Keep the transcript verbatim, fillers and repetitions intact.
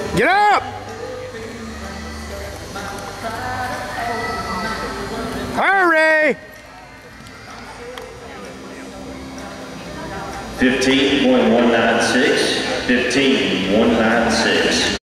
Get up! Hurry! fifteen point one nine six, fifteen point one nine six.